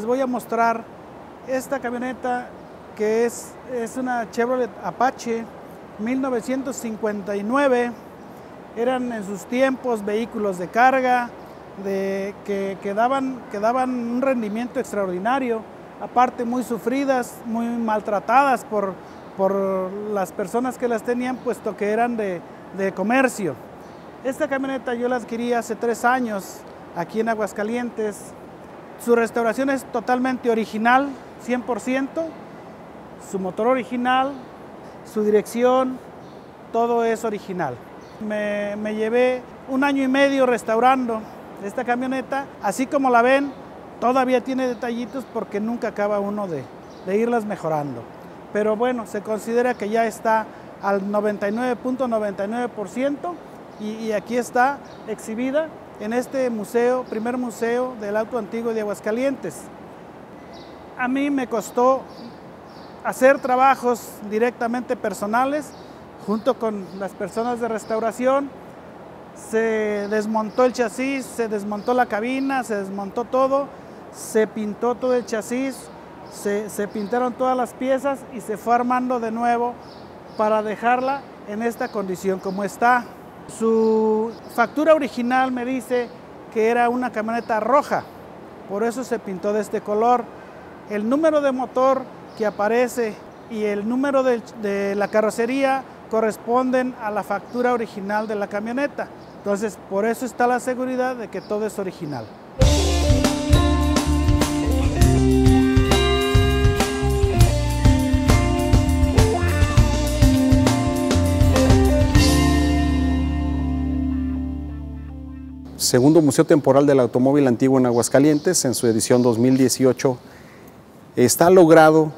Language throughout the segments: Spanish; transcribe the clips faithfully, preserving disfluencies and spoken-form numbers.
voy a mostrar esta camioneta que es, es una Chevrolet Apache mil novecientos cincuenta y nueve. Eran en sus tiempos vehículos de carga de, que, que, daban, que daban un rendimiento extraordinario, aparte muy sufridas, muy maltratadas por, por las personas que las tenían, puesto que eran de, de comercio. Esta camioneta yo la adquirí hace tres años aquí en Aguascalientes. Su restauración es totalmente original, cien por ciento. Su motor original, su dirección, todo es original. Me, me llevé un año y medio restaurando esta camioneta. Así como la ven, todavía tiene detallitos porque nunca acaba uno de, de irlas mejorando. Pero bueno, se considera que ya está al noventa y nueve punto noventa y nueve por ciento. Y, y aquí está exhibida en este museo, primer museo del auto antiguo de Aguascalientes. A mí me costó hacer trabajos directamente personales junto con las personas de restauración. Se desmontó el chasis, se desmontó la cabina, se desmontó todo, se pintó todo el chasis, se, se pintaron todas las piezas y se fue armando de nuevo para dejarla en esta condición como está. Su factura original me dice que era una camioneta roja, por eso se pintó de este color. El número de motor que aparece y el número de, de la carrocería corresponden a la factura original de la camioneta. Entonces, por eso está la seguridad de que todo es original. Segundo Museo Temporal del Automóvil Antiguo en Aguascalientes, en su edición dos mil dieciocho, está logrado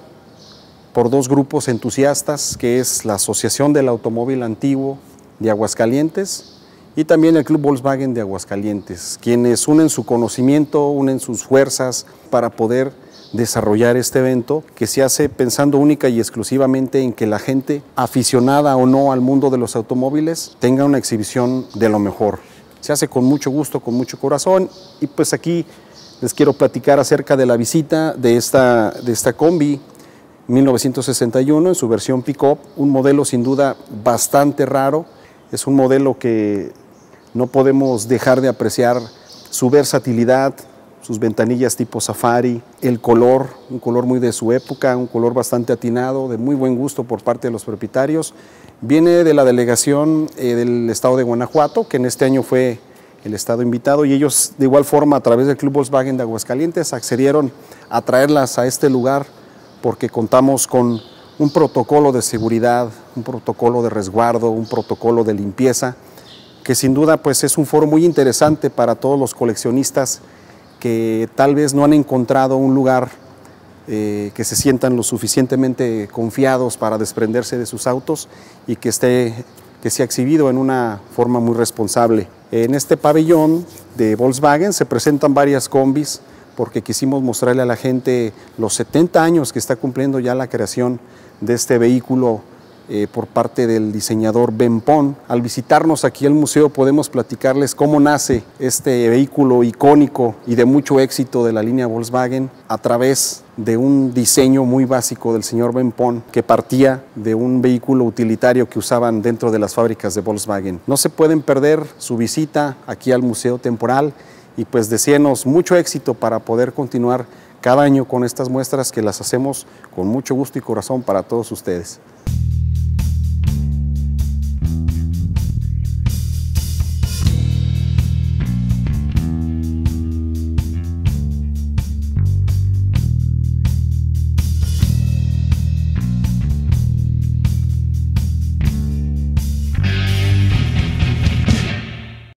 por dos grupos entusiastas, que es la Asociación del Automóvil Antiguo de Aguascalientes y también el Club Volkswagen de Aguascalientes, quienes unen su conocimiento, unen sus fuerzas para poder desarrollar este evento, que se hace pensando única y exclusivamente en que la gente, aficionada o no al mundo de los automóviles, tenga una exhibición de lo mejor. Se hace con mucho gusto, con mucho corazón, y pues aquí les quiero platicar acerca de la visita de esta, de esta combi mil novecientos sesenta y uno en su versión pick-up, un modelo sin duda bastante raro. Es un modelo que no podemos dejar de apreciar su versatilidad, sus ventanillas tipo Safari, el color, un color muy de su época, un color bastante atinado, de muy buen gusto por parte de los propietarios. Viene de la delegación eh, del estado de Guanajuato, que en este año fue el estado invitado, y ellos de igual forma a través del Club Volkswagen de Aguascalientes accedieron a traerlas a este lugar porque contamos con un protocolo de seguridad, un protocolo de resguardo, un protocolo de limpieza, que sin duda pues es un foro muy interesante para todos los coleccionistas que tal vez no han encontrado un lugar eh, que se sientan lo suficientemente confiados para desprenderse de sus autos y que esté que sea exhibido en una forma muy responsable. En este pabellón de Volkswagen se presentan varias combis porque quisimos mostrarle a la gente los setenta años que está cumpliendo ya la creación de este vehículo eh, por parte del diseñador Ben Pon. Al visitarnos aquí al museo podemos platicarles cómo nace este vehículo icónico y de mucho éxito de la línea Volkswagen a través de un diseño muy básico del señor Ben Pon, que partía de un vehículo utilitario que usaban dentro de las fábricas de Volkswagen. No se pueden perder su visita aquí al Museo Temporal y pues deséenos mucho éxito para poder continuar cada año con estas muestras que las hacemos con mucho gusto y corazón para todos ustedes.